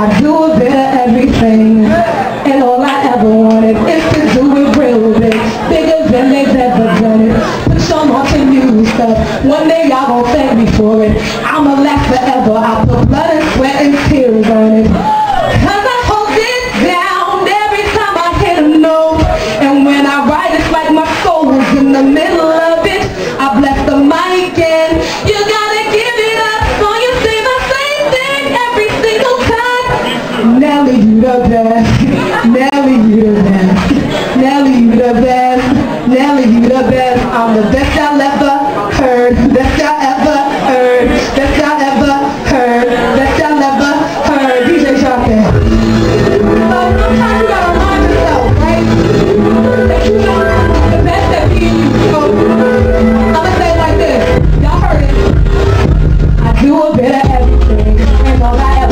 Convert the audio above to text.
I do a bit of everything, and all I ever wanted is to do it real big, bigger than they've ever done it. Put some on some new stuff, one day y'all gon' thank me for it. I'ma last forever, I put blood and sweat and tears on it. Cause I hold it down every time I hit a note, and when I write it's like my soul is in the middle of it. I bless the mic and you gotta give it up, so you say the same thing every single time. Nelly, you the best. Nelly, you the best. Nelly, you the best. Nelly, you the best. I'm the best y'all ever heard. Best y'all ever heard. Best y'all ever heard. Best y'all ever heard. DJ Sharkey. Sometimes you gotta remind yourself, right? That you know the best that be you. So, I'ma say it like this. Y'all heard it. I do a bit of everything, and all I